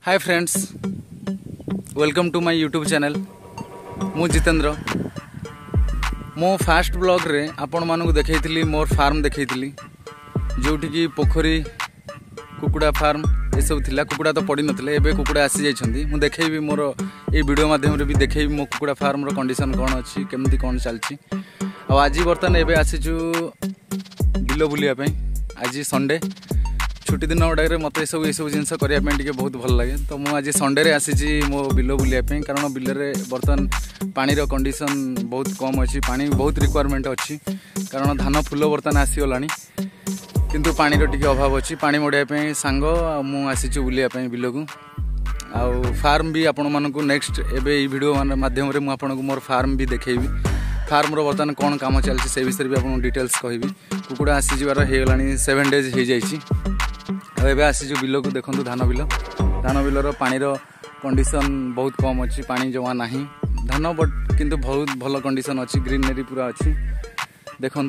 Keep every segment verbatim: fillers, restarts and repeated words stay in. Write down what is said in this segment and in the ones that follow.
Hi friends, welcome to my YouTube channel. मु जितेंद्र। मो fast blog रे आपण मानू देखैथिली मोर फार्म देखैथिली, जोठी की पोखरी कुकुड़ा फार्म ये सब थिला। कुकुड़ा तो पड़ी नथिले, एबे कुकुड़ा आसी जाइछंदी। मु देखैबी मोर ए वीडियो माध्यम रे भी देखैबी मो कुकुड़ा फार्म रो कंडीशन कोन अछि, केमती कोन चलछि। आ आज बर्तन एबे आसीछु बिलो बुलिया पई। आज संडे छुट्टी दिन गुड़ाक मत सब ये सब जिनस करने बहुत भल लगे। तो मुझे आज संडे आसी मो बिल बुलायापी, कारण बिल बर्तमान पानी कंडीशन बहुत कम अच्छी। पानी बहुत रिक्वायरमेंट अच्छी, कारण धान फुल बर्तमान आसीगला किंतु पानी टे अभाव अच्छी। पानी मड़ाई सांग मुझे बुलायापी बिल को आउ फार्म भी आपण मानक नेक्स्ट एबे वीडियो माध्यम मुझे मोर फार्म भी देखी। फार्म रो बर्तमान कौन काम चलती से विषय भी आपको डिटेल्स कहबी। कुकुड़ा आसीबार होगला सेवेन डेज हो जाइए। एबे आसीजु बिल को देखु, धान बिल धान बिलर पानीर कंडीशन बहुत कम अच्छी। पानी जमा नहीं धान बट किंतु बहुत भल कंडीशन अच्छी, ग्रीनरी पूरा अच्छी। देखु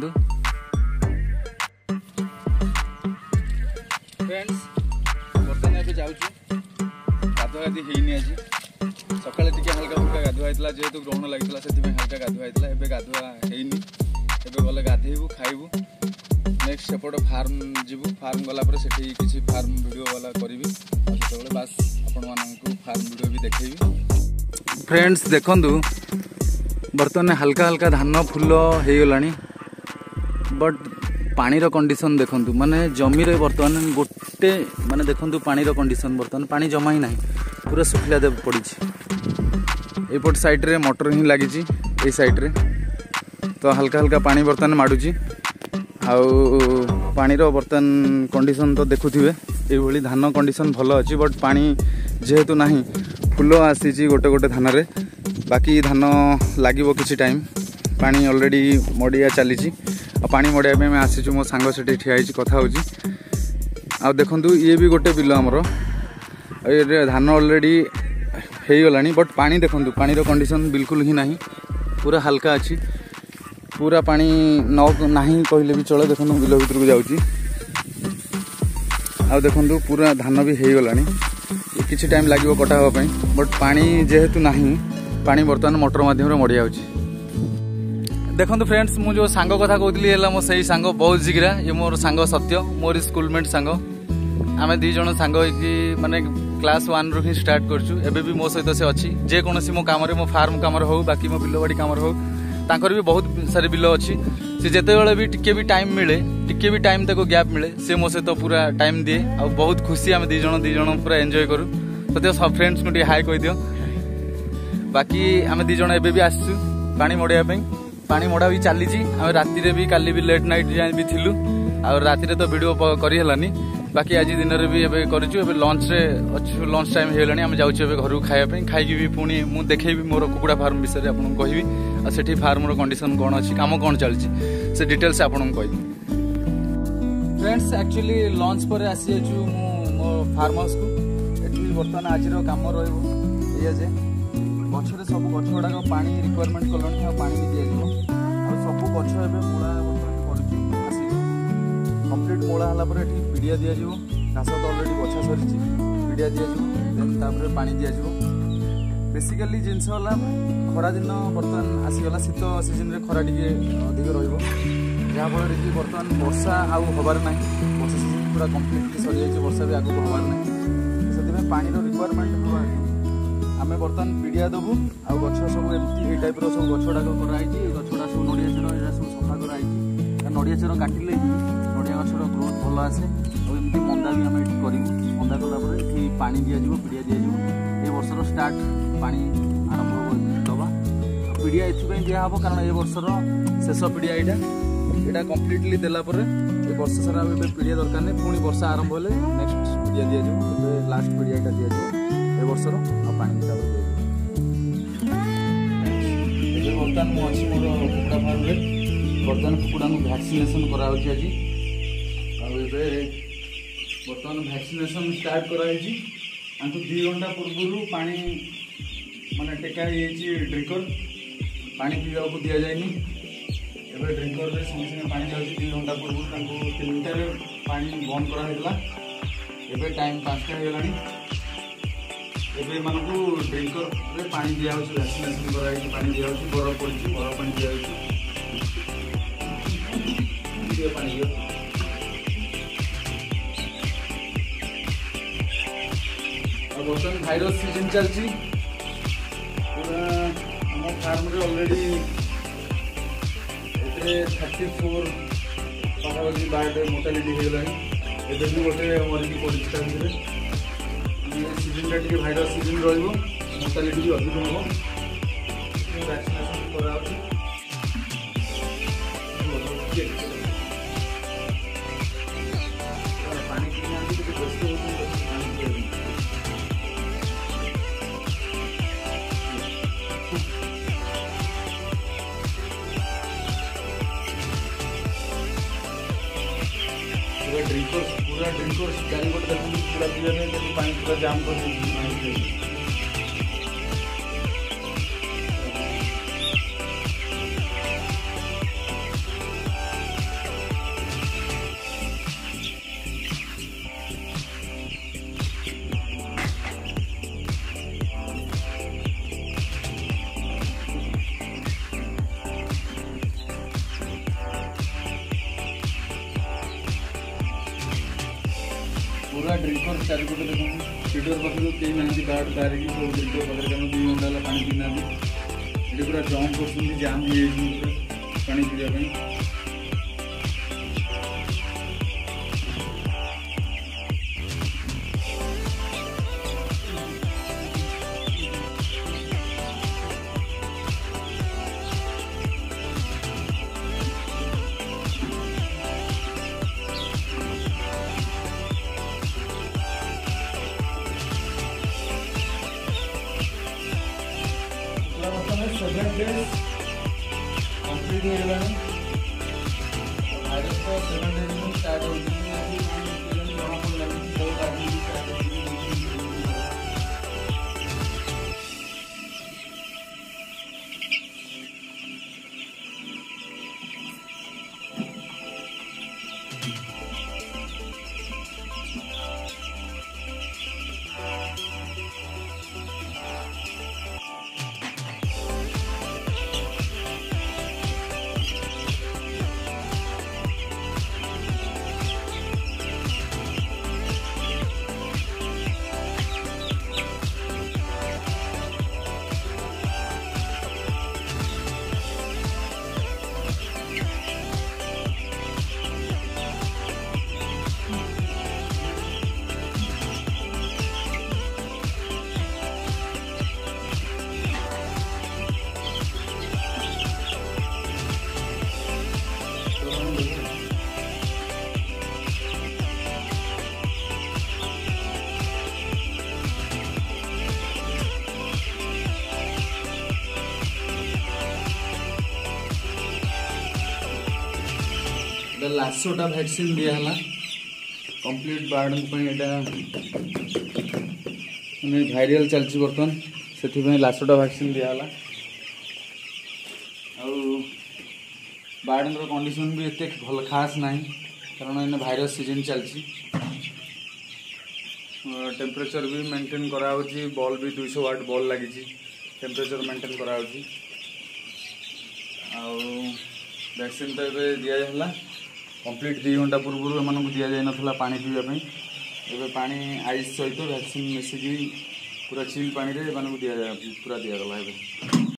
फ्रेंड्स, बर्तमान एबे जाउछु गाधुआ गाधी हेइनी। आज सकाळे टिके हल्का फुल्का गाधुआ हेतला, जेहेतु ग्रहण लागितला सेति में हल्का गाधुआ हेतला। एबे गाधुआ हेइनी, एबे गले गाधेइबु खाइबु। नेक्स्ट सेपट फार्म जीवु। फार्म गला पर सेठी किछि फार्म वीडियो वाला करिवि, सेतबेले बास आपण माननकु फार्म वीडियो भी देखैबि। फ्रेंड्स देखंदु, बर्तमान हल्का हल्का धान फुल हे गलानी, बट पानीर कंडीशन देखंदु। माने जमी रे बर्तमान गोटे माने देखंदु पानीर कंडीशन बर्तमान पानी जमा ही नाही, पूरा सुखिला दे पड़िछि। एपट साइड रे मोटर ही लागिछि, ए साइड रे तो हल्का हल्का पानी बर्तमान माडुछि। आउ पानीर बर्तमान कंडीशन तो देखुथिबे, एभली धान कंडीशन भल अच्छी। बट पानी जेहेतु नाही, फुल आसी गोटे गोटे धान रे, बाकी धान लागिबो किछि टाइम। पानी ऑलरेडी मडिया चलीछि। आ पानी मडिया पे मैं आसीछु, मो सांग सेठी ठिया हिछि कथा होछि। आ देखंतु ये भी गोटे बिल हमरो, ए धान ऑलरेडी हेइ गलानी, बट पानी देखंतु पानीर कंडीशन बिल्कुल ही नाही, पूरा हल्का अच्छी। पूरा पानी न नहीं कहले भी चलो। देखो बिल भीतर को जाऊँगी, आ देखो पूरा धान भी हो गलानी। किसी टाइम लगे कटा हाँपाई, बट पानी जेहेतु नहीं, पानी बर्तमान मोटर मध्यम मड़ी जाऊँगी। देखो फ्रेंड्स, मु जो सांग कथा कहती मो से सांग बहुत जिगरा। ये मोर सांग सत्य, मोर स्कूलमेट सांग। आम दी जन सांग माने क्लास वन रु ही स्टार्ट करछु। एबे भी मो सहित से अच्छी, जेकोसी मो काम मो फार्म काम हो, बाकी मो बिल बाड़ी काम हो, तांकर भी बहुत सारे बिल अच्छी। से जिते बड़े भी टिके भी टाइम मिले, टिके भी टाइम तक गैप मिले, से मो सहित पूरा टाइम दिए। आ बहुत खुशी आम दी जन दी जन पूरा एंजॉय करू। तो सब फ्रेंड्स को हाई कह दियो। बाकी आम दी जन एबे भी आसु पानी मड़ाई पे। पानी मड़ा भी चली। आम राति भी काली भी लेट नाइट जाए भी थिलु, आ राति तो वीडियो करी हेलानी। बाकी आज दिन में भी एबे करिछु। एबे लंच रे अच्छु, लंच टाइम हेलानी। आम जाउछु एबे घर खाया पे। खाइकी भी पुणी मु देखेबी मोर कुकुड़ा फार्म विषय आपन कहबी, आ सेठी फार्म रो कंडीशन कोन अछि, काम कोन चलछि, से डिटेल्स आपन कहबी। फ्रेंड्स एक्चुअली लंच पर आसी जाछु मु मो फार्म हाउस को। एठी बर्तमान आज रो काम रहइबो एया जे गछरे सब गछ गुडा पानी रिक्वायरमेंट कलनी, आ पानी भी दिया जिवो। आ सब गछ एबे मूला बर्तमान पड़छि आसी कंप्लीट मूला हला पर एठी पिडिया दिया जिवो। घास तो ऑलरेडी बछा सरिछि, पिडिया दिया जिवो, देन तापर पानी दिया जिवो। बेसिकली जिनस होला खरा दिन बर्तमान आसीगला, शीत सीजन रे खरा टिके अधिक रहिबो, जहाँ फल कि बर्तमान वर्षा आउ हबार ना। वर्षा सीजन पूरा कम्प्लीटली सरी जाइए, वर्षा भी आगू हबार ना। से पानी रिक्वायरमेंट हवा आम बर्तमान पिडिया देवु। आ गछ सब एमती टाइप सब गछ गुड़ाक कराई, गछड़ा सब नड़िया चेर यहाँ सब सफा कराई। नड़िया चेर काटिले नड़िया गछर ग्रोथ भल आसे। और एमती मंदा भी आम ये करूँ। मंदा कलापर ये पानी दिज्व, पिडिया दिज्व। ये वर्षर स्टार्ट पानी आरंभ दबा। पिडिया एथि दिहब, कारण ए वर्षर शेष पिडिया यहाँ यहाँ कम्प्लीटली देलापर ये वर्ष सारा पिडिया दरकार नहीं। पुणी वर्षा आरंभ हेले नेक्स्ट पिडिया दिज्व। लास्ट पिडिया यहाँ दिज्व ए वर्षर, आ पानी दिया। बर्तमान मुझे मोर कुकुड़ा फार्म रे बर्तमान कुकुड़ा भैक्सीनेशन कराऊँगी। आज बर्तमान भैक्सीनेशन स्टार्ट कराई। आंकु दी घंटा पूर्व पानी माने टेका ड्रिंकर, पानी पीवा को दि जाए। एबे ड्रिंकर रे संगे संगे पानी जाउछि। दी घंटा पूर्व तीन पानी बंद करा। एबे टाइम पाँचटा हो गलानी। ଏବେ ଏମାନଙ୍କୁ ଡ୍ରିଙ୍କରରେ ପାଣି ଦିଆହେଉଛି, ଭ୍ୟାକ୍ସିନେସନ୍ କରାହେଇକି ପାଣି ଦିଆହେଉଛି, ବରଫ ପଡ଼ିଛି ବରଫ ପାଣି ଦିଆହେଉଛି। ପାଣି ଦିଅ। ଆଉ ବର୍ତ୍ତମାନ ଭାଇରସ୍ ସିଜନ୍ ଚାଲିଛି ପୁରା ଆମ ଫାର୍ମରେ ଅଲରେଡ଼ି ଏଥିରେ ଥାର୍ଟି ଫୋର୍ ପାଖାପାଖି ବାର୍ଡ ମୋର୍ଟାଲିଟି ହେଇଗଲାଣି। ଏବେ ବି ଗୋଟେ ମରିକି ପଡ଼ିଛି ତା ଭିତରେ। ସିଜନଟା ଟିକେ ଭାଇରସ୍ ସିଜନ୍ ରହିବ, ମୋର୍ଟାଲିଟି ବି ଅଧିକ ହେବ। ଭ୍ୟାକ୍ସିନେସନ୍ କରାହେଉଛି। ପାଣି ପିଇନାହାନ୍ତି, ଟିକେ ବ୍ୟସ୍ତ ହେଉଛନ୍ତି ପାଣି ପିଇବା ପାଇଁ। पूरा ड्रिंकर्स पूरा ड्रिंकर्स चारिपट देखते पूरा पीवा नहीं पानी पूरा जाम कर पूरा ड्रिंकर चारिपटे देखते फीडर पाखे कई ना बाहर बाहर सब ड्रिंकर पाखे कारण दुई घंटा है पानी पी ना ये पूरा जम्प कर जाम हो पानी पीवाई। सेवन डेज कंप्लीट हो गया भाइरस तो सेवन डेज में स्टार्ट हो लासोटा वैक्सीन दिहला कंप्लीट बार्ड मैंने भाइरल चलती बर्तमान से लासोटा वैक्सीन दिहला बार्ड कंडीशन भी एत भल खास ना कारण इन भाइरस सीजन चलती टेम्परेचर भी मेंटेन कराउची बॉल भी दुई सौ वाट बॉल लगी टेम्परेचर मेंटेन कराउची वैक्सीन तो ये दिहला कंप्लीट दुई घंटा पूर्व एम दि जाए ना पानी पीवाई एवं पानी आइस सहित वैक्सीन मिसिकी पूरा चिल पानी रे दि पूरा दिगला।